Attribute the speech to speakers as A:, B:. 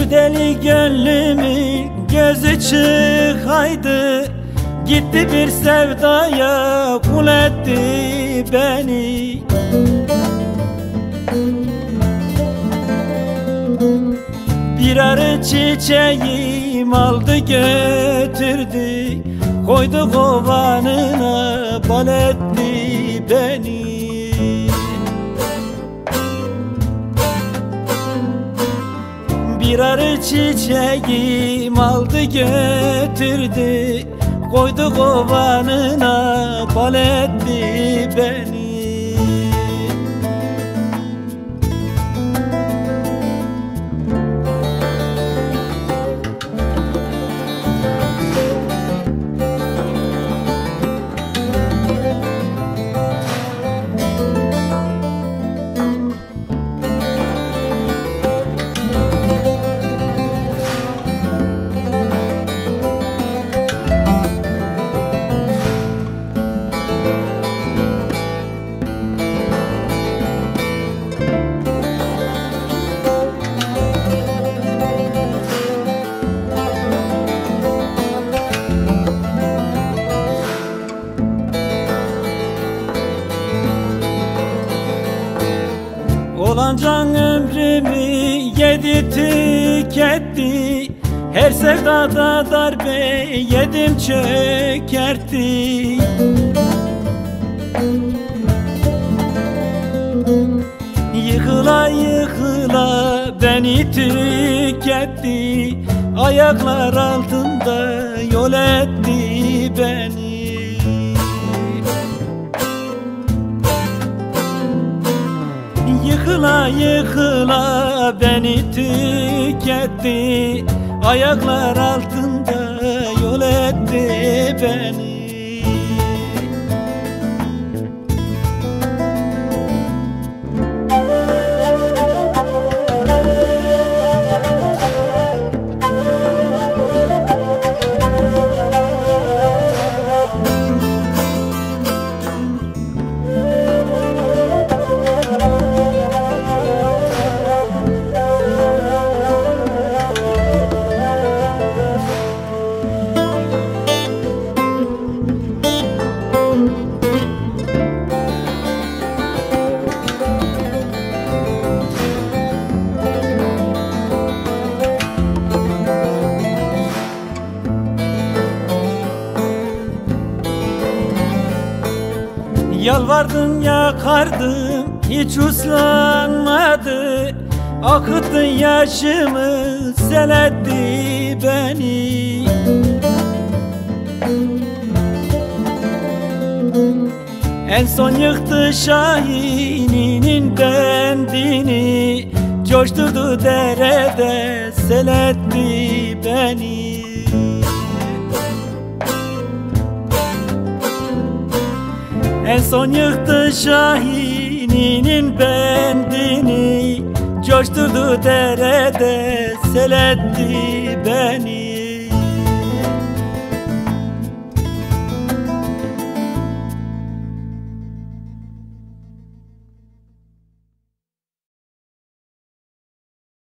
A: Şu deli gönlümün gözü çıkaydı, gitti bir sevdaya kul etti beni. Bir arı çiçeğim aldı götürdü, koydu kovanına bal etti beni. Bir arı çiçeğim aldı götürdü, koydu kovanına bal etti beni. Olan can ömrümü yedi tüketti, her sevdada darbe yedim çökertti. Yıkıla yıkıla beni tüketti, ayaklar altında yol etti beni. Yıkıla yıkıla beni tüketti, ayaklar altında yol etti beni. Yalvardım yakardım hiç uslanmadı, akıttı yaşımı sel etti beni. En son yıktı Şahininin bendini, coşturdu derede sel etti beni. En son yıktı Şahininin bendini, coşturdu derede sel etti beni.